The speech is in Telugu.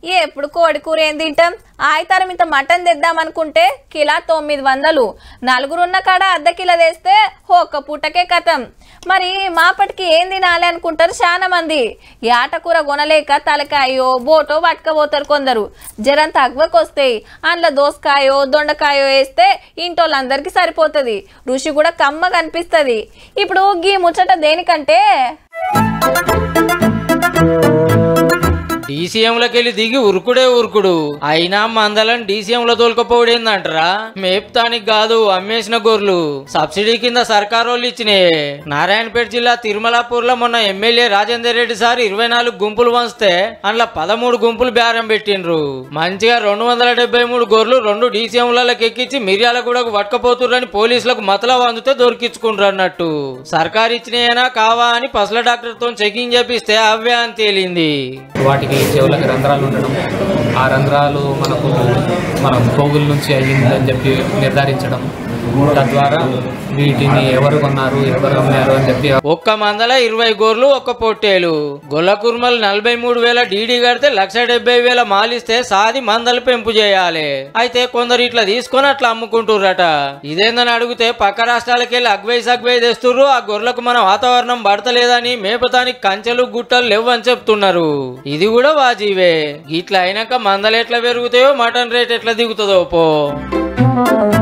ఎప్పుడు కోడి కూర ఏం తింటాం? ఆయితారం ఇంత మటన్ తెద్దామనుకుంటే కిలా 900, నలుగురున్న కాడ అర్ధ కిలో తెస్తే ఒక్క పూటకే కథం. మరి మాపటికి ఏం తినాలి అనుకుంటారు చాలా మంది. యాటకూర కొనలేక తలకాయో బోటో పట్టుకపోతారు కొందరు. జరం తగ్గకొస్తాయి, అందులో దోసకాయో దొండకాయో వేస్తే ఇంటోళ్ళందరికీ సరిపోతుంది. రుచి కూడా కమ్మగా అనిపిస్తుంది. ఇప్పుడు గీ ముచ్చట దేనికంటే డీసీఎంలకెళ్ళి దిగి ఉరుకుడే ఉరుకుడు. అయినా మందలను డీసీఎంలో తోలుకపోవడేందంటారా? మేపుతానికి కాదు, అమ్మేసిన గొర్రెలు సబ్సిడీ కింద సర్కారు వాళ్ళు ఇచ్చినాయే. నారాయణపేట జిల్లా తిరుమలాపూర్ లో మొన్న ఎమ్మెల్యే రాజేందర్ రెడ్డి సార్ 24 గుంపులు వంచితే అందులో 13 గుంపులు బేరం పెట్టిండ్రు. మంచిగా 273 గొర్రెలు 2 డీసీఎంలకు ఎక్కించి మిర్యాలగూడకు పట్టుకపోతుర్రని పోలీసులకు మతలా వందితే దొరికించుకుంటారు అన్నట్టు. సర్కారు ఇచ్చినాయేనా కావా అని పసల డాక్టర్ తో చెకింగ్ చేపిస్తే అవే అని తేలింది. వాటికి చెవులకు రంధ్రాలు ఉండడం, ఆ రంధ్రాలు మన పోగుల నుంచి అయ్యిందని చెప్పి నిర్ధారించడం, తద్వారా వీటిని ఎవరు కొన్నారు ఎవరు అమ్మారు అని చెప్పి ఒక్క మందల 20 గొర్రెలు ఒక్క పొట్టేలు. గొల్ల కుర్మలు 43,000 డీడీ కడితే 170,000 మాలిస్తే సాది మందలు పెంపు చేయాలి. అయితే కొందరు ఇట్లా తీసుకొని అట్లా అమ్ముకుంటుర్రట. ఇదేందని అడిగితే పక్క రాష్ట్రాలకు వెళ్ళి అగ్వై తెస్తుర్రు. ఆ గొర్రెలకు మన వాతావరణం పడతలేదని మేపతానికి కంచెలు గుట్టలు లేవని చెప్తున్నారు. ఇది కూడా వాజీవే. ఇట్లా అయినాక మందలు ఎట్లా పెరుగుతాయో మటన్ రేట్ ఎట్లా దిగుతుందో పో.